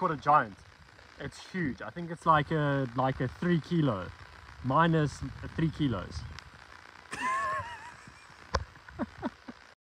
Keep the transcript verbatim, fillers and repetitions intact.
quarter giant. It's huge. I think it's like a like a three kilo, minus three kilos.